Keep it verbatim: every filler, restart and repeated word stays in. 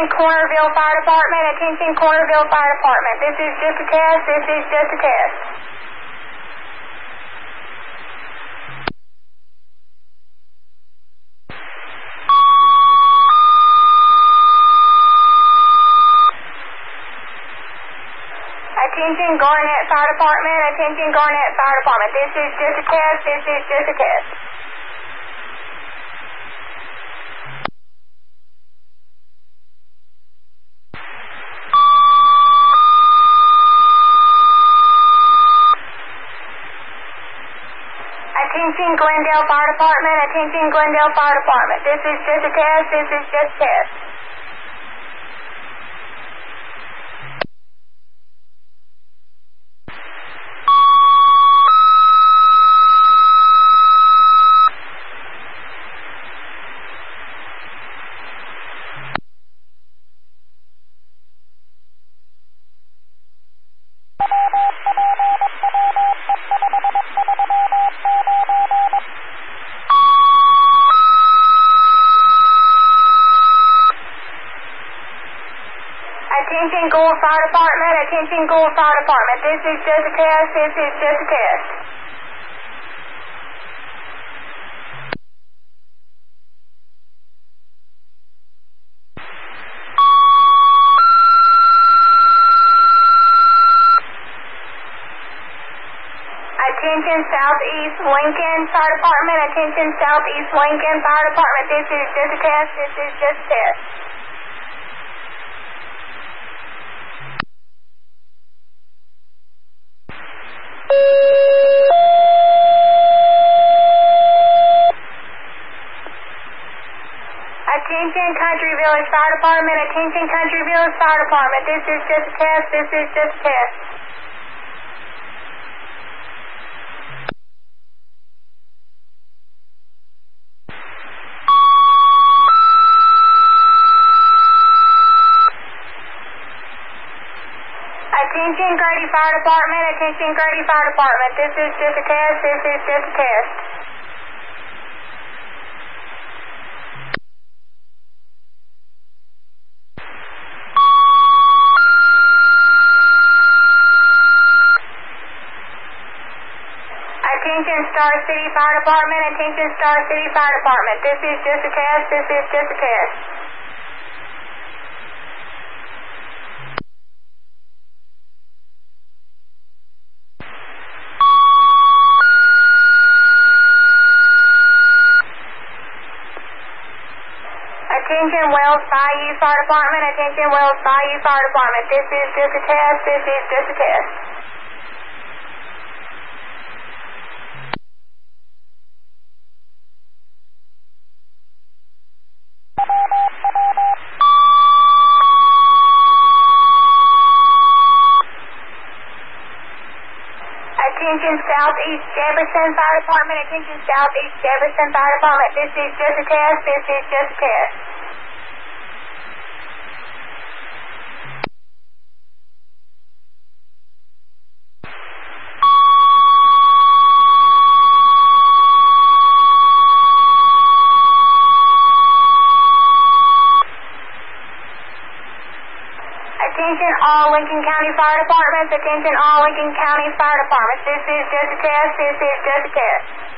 Attention Cornerville Fire Department, attention Cornerville Fire Department. This is just a test, this is just a test. Attention Garnett Fire Department, attention Garnett Fire Department. This is just a test, this is just a test. Attention Glendale Fire Department, attention Glendale Fire Department. This is just a test, this is just a test. Attention Gould Fire Department, attention Gould Fire Department. This is just a test, this is just a test. Attention Southeast Lincoln Fire Department, attention Southeast Lincoln Fire Department. This is just a test, this is just a test. Attention Country Village Fire Department, attention Country Village Fire Department. This is just a test, this is just a test. Attention Grady Fire Department, attention Grady Fire Department. This is just a test, this is just a test. Attention Star City Fire Department, attention Star City Fire Department. This is just a test, this is just a test. Attention Wells Bayou Fire Department, attention Wells Bayou Fire Department. This is just a test, this is just a test. Attention Southeast Jefferson Fire Department, attention Southeast Jefferson Fire Department. This is just a test, this is just a test. Attention all Lincoln County Fire Departments, attention all Lincoln County Fire Departments. This is just a test, this is just a test.